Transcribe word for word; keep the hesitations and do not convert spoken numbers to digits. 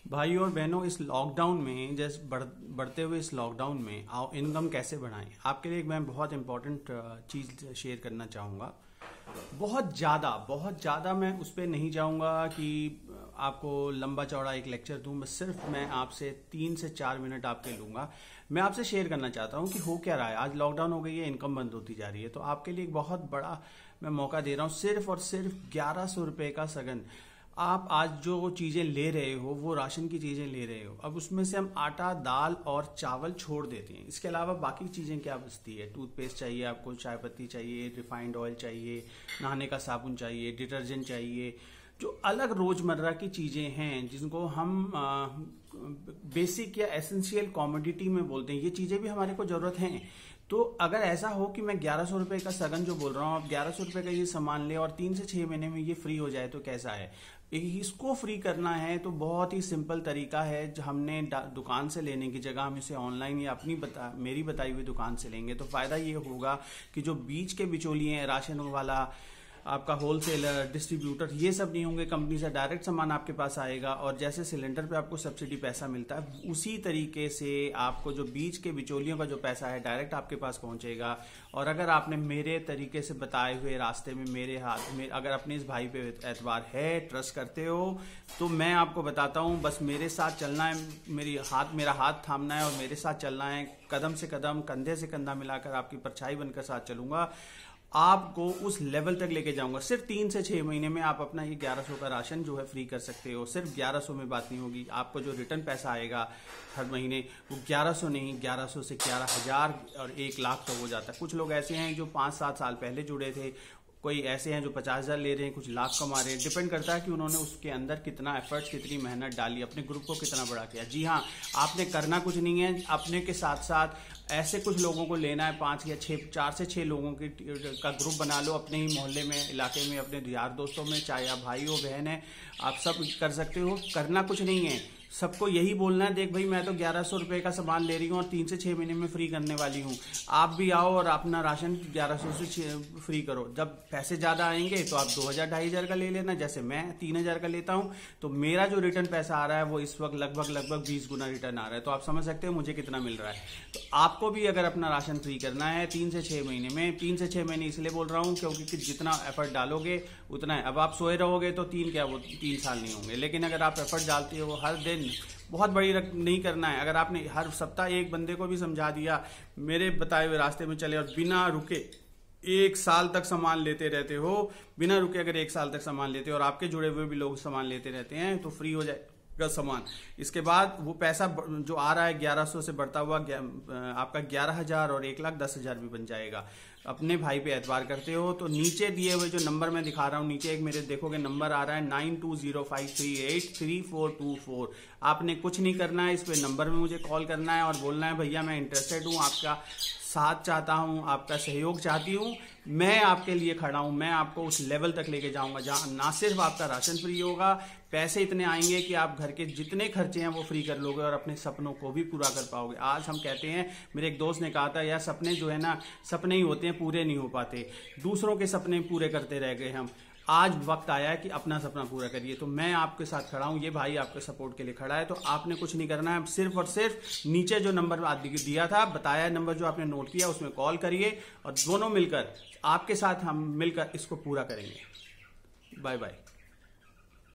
भाई और बहनों, इस लॉकडाउन में जैसे बढ़ बढ़ते हुए इस लॉकडाउन में आओ इनकम कैसे बढ़ाएं, आपके लिए एक मैं बहुत इंपॉर्टेंट चीज़ शेयर करना चाहूँगा। बहुत ज़्यादा बहुत ज़्यादा मैं उस पर नहीं जाऊँगा कि आपको लंबा चौड़ा एक लेक्चर दूँ। बस सिर्फ मैं आपसे तीन से चार मिनट आपके लूँगा। मैं आपसे शेयर करना चाहता हूँ कि हो क्या रहा है। आज लॉकडाउन हो गई है, इनकम बंद होती जा रही है, तो आपके लिए एक बहुत बड़ा मैं मौका दे रहा हूँ। सिर्फ और सिर्फ ग्यारह सौ रुपये का सगन। आप आज जो चीज़ें ले रहे हो वो राशन की चीज़ें ले रहे हो, अब उसमें से हम आटा, दाल और चावल छोड़ देते हैं। इसके अलावा बाकी चीज़ें क्या बचती है? टूथपेस्ट चाहिए आपको, चाय पत्ती चाहिए, रिफाइंड ऑयल चाहिए, नहाने का साबुन चाहिए, डिटर्जेंट चाहिए। जो अलग रोज़मर्रा की चीज़ें हैं जिनको हम बेसिक या एसेंशियल कॉमोडिटी में बोलते हैं, ये चीज़ें भी हमारे को ज़रूरत हैं। तो अगर ऐसा हो कि मैं ग्यारह सौ रुपये का सगन जो बोल रहा हूँ, आप ग्यारह सौ रुपये का ये सामान ले और तीन से छः महीने में ये फ्री हो जाए तो कैसा है? इसको फ्री करना है तो बहुत ही सिंपल तरीका है। हमने दुकान से लेने की जगह हम इसे ऑनलाइन या अपनी बता मेरी बताई हुई दुकान से लेंगे तो फ़ायदा ये होगा कि जो बीच के बिचौलिए हैं, राशन वाला, आपका होलसेलर, डिस्ट्रीब्यूटर, ये सब नहीं होंगे। कंपनी से डायरेक्ट सामान आपके पास आएगा और जैसे सिलेंडर पे आपको सब्सिडी पैसा मिलता है, उसी तरीके से आपको जो बीच के बिचौलियों का जो पैसा है डायरेक्ट आपके पास पहुंचेगा। और अगर आपने मेरे तरीके से बताए हुए रास्ते में मेरे हाथ में अगर अपने इस भाई पे एतबार है, ट्रस्ट करते हो, तो मैं आपको बताता हूँ, बस मेरे साथ चलना है, मेरी हाथ मेरा हाथ थामना है और मेरे साथ चलना है। कदम से कदम, कंधे से कंधा मिलाकर आपकी परछाई बनकर साथ चलूंगा, आपको उस लेवल तक लेके जाऊंगा। सिर्फ तीन से छह महीने में आप अपना ये ग्यारह सौ का राशन जो है फ्री कर सकते हो। सिर्फ ग्यारह सौ में बात नहीं होगी, आपको जो रिटर्न पैसा आएगा हर महीने वो ग्यारह सौ नहीं, ग्यारह सौ से ग्यारह हजार और एक लाख तक हो जाता है। कुछ लोग ऐसे हैं जो पाँच सात साल पहले जुड़े थे, कोई ऐसे हैं जो पचास हजार ले रहे हैं, कुछ लाख कमा रहे हैं। डिपेंड करता है कि उन्होंने उसके अंदर कितना एफर्ट्स, कितनी मेहनत डाली, अपने ग्रुप को कितना बड़ा किया। जी हाँ, आपने करना कुछ नहीं है, अपने के साथ साथ ऐसे कुछ लोगों को लेना है, पांच या छः, चार से छः लोगों की का ग्रुप बना लो अपने ही मोहल्ले में, इलाके में, अपने यार दोस्तों में, चाहे आप भाई हो बहन है, आप सब कर सकते हो। करना कुछ नहीं है, सबको यही बोलना है, देख भाई मैं तो ग्यारह सौ रुपये का सामान ले रही हूँ और तीन से छः महीने में फ्री करने वाली हूँ, आप भी आओ और अपना राशन ग्यारह सौ से फ्री करो। जब पैसे ज़्यादा आएंगे तो आप दो हज़ार ढाई हज़ार का ले लेना, जैसे मैं तीन हज़ार का लेता हूँ, तो मेरा जो रिटर्न पैसा आ रहा है वो इस वक्त लगभग लगभग बीस गुना रिटर्न आ रहा है। तो आप समझ सकते हो मुझे कितना मिल रहा है। तो आपको भी अगर अपना राशन फ्री करना है तीन से छः महीने में, तीन से छः महीने इसलिए बोल रहा हूँ क्योंकि कि जितना एफर्ट डालोगे उतना है। अब आप सोए रहोगे तो तीन क्या वो तीन साल नहीं होंगे, लेकिन अगर आप एफर्ट डालते हो हर दिन, बहुत बड़ी रकम नहीं करना है। अगर आपने हर सप्ताह एक बंदे को भी समझा दिया, मेरे बताए हुए रास्ते में चले और बिना रुके एक साल तक सामान लेते रहते हो, बिना रुके अगर एक साल तक सामान लेते हो और आपके जुड़े हुए भी लोग सामान लेते रहते हैं, तो फ्री हो जाएगा सामान। इसके बाद वो पैसा जो आ रहा है ग्यारह सौ से बढ़ता हुआ आपका ग्यारह हजार और एक लाख दस हजार भी बन जाएगा। अपने भाई पे एतबार करते हो तो नीचे दिए हुए जो नंबर मैं दिखा रहा हूँ, नीचे एक मेरे देखोगे नंबर आ रहा है nine two zero five three eight three four two four. आपने कुछ नहीं करना है, इस पे नंबर में मुझे कॉल करना है और बोलना है भैया मैं इंटरेस्टेड हूँ, आपका साथ चाहता हूँ, आपका सहयोग चाहती हूँ, मैं आपके लिए खड़ा हूँ। मैं आपको उस लेवल तक लेके जाऊंगा जहाँ ना सिर्फ आपका राशन फ्री होगा, पैसे इतने आएंगे कि आप घर के जितने खर्चे हैं वो फ्री कर लोगे और अपने सपनों को भी पूरा कर पाओगे। आज हम कहते हैं, मेरे एक दोस्त ने कहा था, यार सपने जो है ना सपने ही होते हैं, पूरे नहीं हो पाते, दूसरों के सपने पूरे करते रह गए हम। आज वक्त आया है कि अपना सपना पूरा करिए। तो मैं आपके साथ खड़ा हूं, ये भाई आपके सपोर्ट के लिए खड़ा है। तो आपने कुछ नहीं करना है, सिर्फ और सिर्फ नीचे जो नंबर दिया था, बताया नंबर जो आपने नोट किया, उसमें कॉल करिए और दोनों मिलकर आपके साथ हम मिलकर इसको पूरा करेंगे। Bye bye.